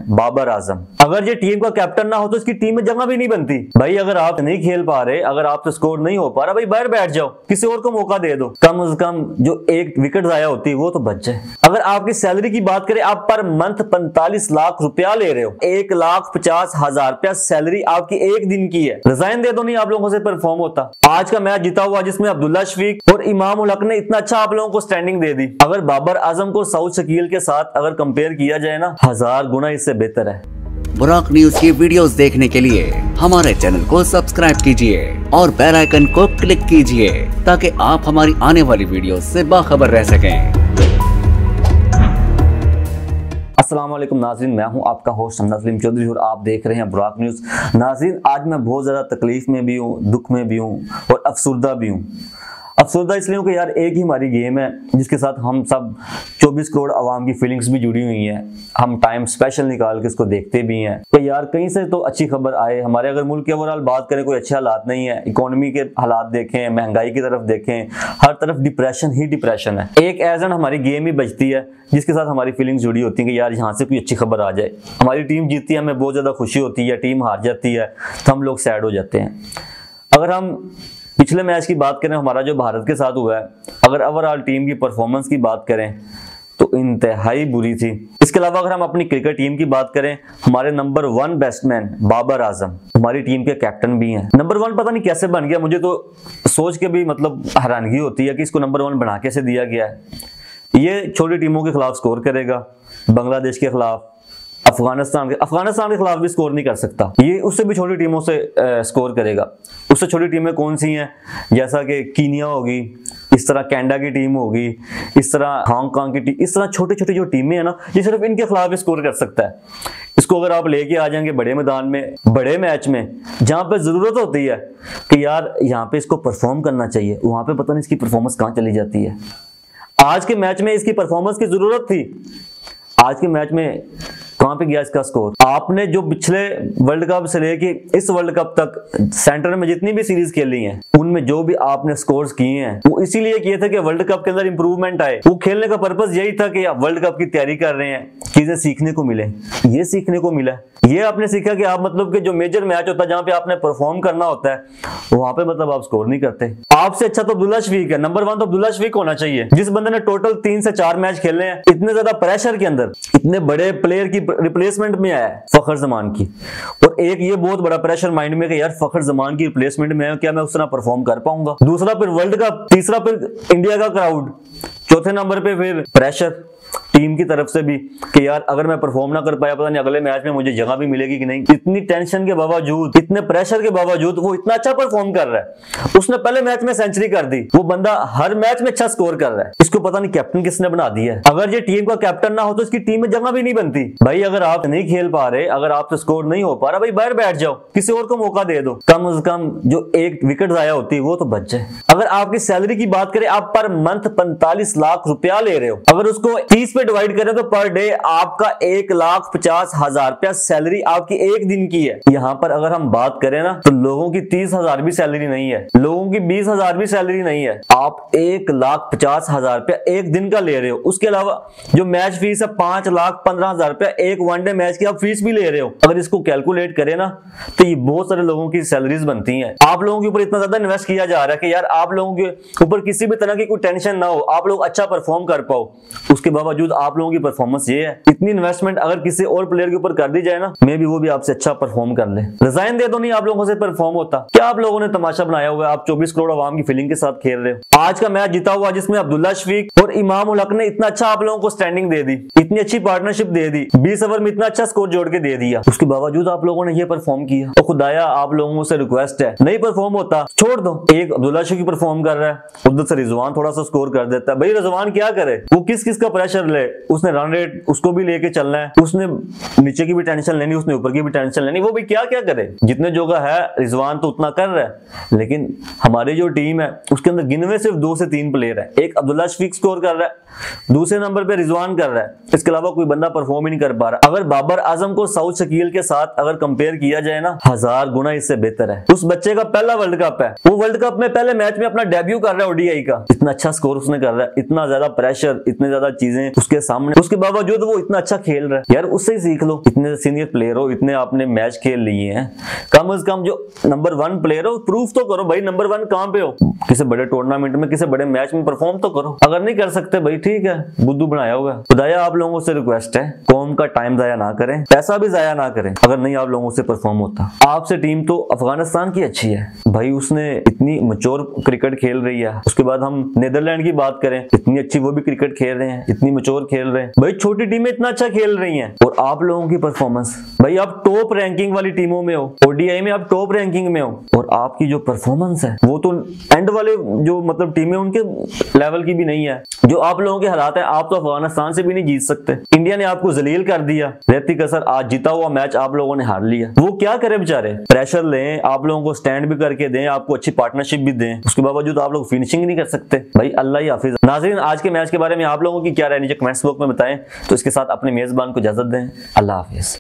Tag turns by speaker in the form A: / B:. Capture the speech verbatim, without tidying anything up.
A: बाबर आजम। अगर ये टीम का कैप्टन ना हो तो इसकी टीम में जगह भी नहीं बनती। भाई अगर आप नहीं खेल पा रहे, अगर आपसे स्कोर नहीं हो पा रहा, भाई बाहर बैठ जाओ, किसी और को मौका दे दो। कम से कम जो एक विकेट जाया होती है वो तो बच जाए। अगर आपकी सैलरी की बात करें, आप पर मंथ पैंतालीस लाख रुपया ले रहे हो, एक लाख पचास हजार रुपया सैलरी आपकी एक दिन की है। रिजाइन दे दो, नहीं आप लोगों से परफॉर्म होता। आज का मैच जीता हुआ जिसमें अब्दुल्ला शफीक और इमाम उल हक ने इतना अच्छा आप लोगों को स्टैंडिंग दे दी। अगर बाबर आजम को सऊद शकील के साथ अगर कंपेयर किया जाए ना, हजार गुना इससे बेहतर है।
B: बुराक न्यूज की वीडियोस देखने के लिए हमारे चैनल को सब्सक्राइब कीजिए और बेल आइकन को क्लिक कीजिए ताकि आप हमारी आने वाली वीडियोस से बाखबर रह सकें।
A: अस्सलाम वालेकुम नाज़रीन, मैं हूं आपका होस्ट हमजा सलीम चौधरी और आप देख रहे हैं बुराक न्यूज़। नाज़रीन, आज मैं बहुत ज़्यादा तकलीफ में भी हूं, दुख में भी हूं और अफसुर्दा भी हूं। अफसुर्दा इसलिए कि यार एक ही हमारी गेम है जिसके साथ हम सब चौबीस करोड़ आवाम की फीलिंग्स भी जुड़ी हुई हैं। हम टाइम स्पेशल निकाल के इसको देखते भी हैं कि यार कहीं से तो अच्छी खबर आए। हमारे अगर मुल्क के ओवरऑल बात करें, कोई अच्छे हालात नहीं है। इकोनॉमी के हालात देखें, महंगाई की तरफ देखें, हर तरफ डिप्रेशन ही डिप्रेशन है। एक एजेंट हमारी गेम ही बचती है जिसके साथ हमारी फीलिंग्स जुड़ी होती है कि यार यहाँ से कोई अच्छी खबर आ जाए। हमारी टीम जीतती है, हमें बहुत ज़्यादा खुशी होती है, टीम हार जाती है तो हम लोग सैड हो जाते हैं। अगर हम पिछले मैच की बात करें, हमारा जो भारत के साथ हुआ है, अगर ओवरऑल टीम की परफॉर्मेंस की बात करें तो इंतहाई बुरी थी। इसके अलावा अगर हम अपनी क्रिकेट टीम की बात करें, हमारे number one batsman Babar Azam हमारी टीम के कैप्टन भी हैं। नंबर वन पता नहीं कैसे बन गया, मुझे तो सोच के भी मतलब हैरानगी होती है कि इसको नंबर वन बना कैसे दिया गया है। ये छोटी टीमों के खिलाफ स्कोर करेगा, बांग्लादेश के खिलाफ, अफगानिस्तान के अफगानिस्तान के खिलाफ भी स्कोर नहीं कर सकता। ये उससे भी छोटी टीमों से आ, स्कोर करेगा। उससे छोटी टीमें कौन सी हैं, जैसा कि कीनिया होगी, इस तरह कनाडा की टीम होगी, इस तरह हांगकांग की टीम, इस तरह छोटी छोटी जो टीमें हैं ना, ये सिर्फ इनके खिलाफ भी स्कोर कर सकता है। इसको अगर आप लेके आ जाएंगे बड़े मैदान में, बड़े मैच में, जहां पे जरूरत होती है कि यार यहाँ पे इसको परफॉर्म करना चाहिए, वहां पे पता नहीं इसकी परफॉर्मेंस कहाँ चली जाती है। आज के मैच में इसकी परफॉर्मेंस की जरूरत थी, आज के मैच में कहां पे गया इसका स्कोर। आपने जो पिछले वर्ल्ड कप से लेके इस वर्ल्ड कप तक सेंटर में जितनी भी सीरीज खेली हैं, उनमें जो भी आपने स्कोर्स किए हैं वो इसीलिए किए थे कि वर्ल्ड कप के अंदर इंप्रूवमेंट आए। वो खेलने का पर्पस यही था कि आप वर्ल्ड कप की तैयारी कर रहे हैं, चीजें सीखने को मिले। ये सीखने को मिला, ये आपने सीखा कि आप मतलब कि जो मेजर मैच होता है जहां पे आपने परफॉर्म करना होता है, वहां पे मतलब आप स्कोर नहीं करते। आपसे अच्छा तो अब्दुल्ला शफीक है, नंबर वन तो अब्दुल्ला शफीक होना चाहिए, जिस बंदे ने टोटल तीन से चार मैच खेले हैं, इतने ज्यादा प्रेशर के अंदर, इतने बड़े प्लेयर की रिप्लेसमेंट में आया है फखर जमान की। और एक ये बहुत बड़ा प्रेशर माइंड में कि यार फखर जमान की रिप्लेसमेंट में है, क्या मैं उस तरह परफॉर्म कर पाऊंगा। दूसरा फिर वर्ल्ड कप, तीसरा फिर इंडिया का क्राउड, चौथे नंबर पे फिर प्रेशर टीम की तरफ से भी कि यार अगर मैं परफॉर्म ना कर पाया, पता नहीं अगले मैच में मुझे जगह भी मिलेगी कि नहीं। इतनी टेंशन के बावजूद, इतने प्रेशर के बावजूद वो इतना अच्छा परफॉर्म कर रहा है। उसने पहले मैच में सेंचुरी कर दी, वो बंदा हर मैच में अच्छा स्कोर कर रहा है। इसको पता नहीं कैप्टन किसने बना दिया है। अगर ये टीम का कैप्टन ना हो तो इसकी टीम में जगह भी नहीं बनती। भाई अगर आप नहीं खेल पा रहे, अगर आपसे स्कोर नहीं हो पा रहा, भाई बाहर बैठ जाओ, किसी और को मौका दे दो। कम से कम जो एक विकेट जाया होती है वो तो बच जाए। अगर आपकी सैलरी की बात करें, आप पर मंथ पैंतालीस लाख रुपया ले रहे हो, अगर उसको तीस पे डिवाइड करें तो पर डे आपका एक लाख पचास हजार रुपया सैलरी आपकी एक दिन की है। यहाँ पर अगर हम बात करें ना, तो लोगों की तीस हजार भी सैलरी नहीं है, लोगों की बीस हजार भी सैलरी नहीं है। आप एक लाख पचास हजार रुपया एक दिन का ले रहे हो। उसके अलावा जो मैच फीस है पांच लाख पंद्रह हजार रुपया एक वनडे मैच की आप फीस भी ले रहे हो। अगर इसको कैलकुलेट करें ना, तो ये बहुत सारे लोगों की सैलरीज बनती हैं। आप लोगों के ऊपर इतना ज्यादा इन्वेस्ट किया जा रहा है कि यार आप लोगों के ऊपर किसी भी तरह की कोई टेंशन ना हो, आप लोग अच्छा परफॉर्म कर पाओ। उसके बावजूद आप लोगों की परफॉर्मेंस ये है, इतनी इन्वेस्टमेंट अगर किसी और प्लेयर के ऊपर कर दी जाए ना, मे भी वो भी आपसे अच्छा परफॉर्म कर ले। रिजाइन दे दो, नहीं आप लोगों से परफॉर्म होता। क्या आप लोगों ने तमाशा बनाया हुआ है, आप चौबीस करोड़ आवाम की फीलिंग के साथ खेल रहे हो। आज का मैच जीता हुआ जिसमें अब्दुल्ला शफीक और इमाम उल हक ने इतना अच्छा आप लोगों को स्टैंडिंग दे दी, इतनी अच्छी पार्टनरशिप दे दी, बीस ओवर में इतना अच्छा स्कोर जोड़ के दे दिया। उसके बावजूद आप लोगों ने ये परफॉर्म किया। तो खुदाया आप लोगों से रिक्वेस्ट है, नहीं परफॉर्म होता छोड़ दो। एक अब्दुल्ला शफीक परफॉर्म कर रहा है, उधर से रिजवान थोड़ा सा स्कोर कर देता है। भाई रिजवान क्या करे, वो किस किस का प्रेशर ले, उसने रन रेट उसको भी लेके चलना है, उसने नीचे की भी टेंशन लेनी, उसने ऊपर की भी टेंशन लेनी। वो भी क्या क्या करे, जितने जोगा है रिजवान तो उतना कर रहा है, लेकिन हमारी जो टीम है उसके अंदर गिनवे सिर्फ दो से तीन प्लेयर है। एक अब्दुल्ला शफीक स्कोर कर रहा है, दूसरे नंबर पे रिजवान कर रहा है, इसके अलावा कोई बंदा परफॉर्म ही नहीं कर पा रहा। अगर बाबर आजम को सऊद शकील के साथ अगर कंपेयर किया जाए ना, हजार गुना इससे बेहतर है। उस बच्चे का पहला वर्ल्ड कप है, वो वर्ल्ड कप में पहले मैच में अपना डेब्यू कर रहा है ओडीआई का, इतना अच्छा स्कोर उसने कर रहा है, इतना ज्यादा प्रेशर, इतनी ज्यादा चीजें उसके उसके सामने, उसके बावजूद वो इतना अच्छा खेल रहा है। यार उससे ही सीख लो, इतने सीनियर प्लेयर हो, इतने आपने मैच खेल लिए हैं, कम से कम जो नंबर वन प्लेयर हो प्रूफ तो करो भाई नंबर वन कहाँ पे हो, किसी बड़े टूर्नामेंट में किसी बड़े मैच में परफॉर्म तो करो। अगर नहीं कर सकते भाई ठीक है, बुद्धू बनाया होगा। खुदाया आप लोगों से रिक्वेस्ट है, कौम का टाइम जाया ना करें, पैसा भी जाया ना करें, अगर नहीं आप लोगों से परफॉर्म होता। आपसे टीम तो अफगानिस्तान की अच्छी है भाई, उसने इतनी मैच्योर क्रिकेट खेल रही है। उसके बाद हम नीदरलैंड की बात करें, इतनी अच्छी वो भी क्रिकेट खेल रहे हैं, इतनी मैच्योर खेल रहे हैं भाई, छोटी टीमें इतना अच्छा खेल रही हैं। और आप लोगों की परफॉर्मेंस भाई, आप टॉप रैंकिंग वाली टीमों में हो, ओडीआई में आप टॉप रैंकिंग में हो, और आपकी जो परफॉर्मेंस है वो तो एंड वाले जो मतलब टीमें उनके लेवल की भी नहीं है। जो आप लोगों के हालात है, आप तो अफगानिस्तान से भी नहीं जीत सकते। इंडिया ने आपको जलील कर दिया, रहती कसर आज जीता हुआ मैच आप लोगों ने हार लिया। वो क्या करे बेचारे, प्रेशर लें, आप लोगों को स्टैंड भी करके दें, आपको अच्छी पार्टनरशिप भी दें, उसके बावजूद आप लोग फिनिशिंग नहीं कर सकते भाई। अल्लाह ही हाफिज। नाज़रीन, आज के मैच के बारे में आप लोगों की क्या राय नीचे कमेंट्स बॉक्स में बताएं। तो इसके साथ अपने मेजबान को इजाजत दें। अल्लाह हाफिज।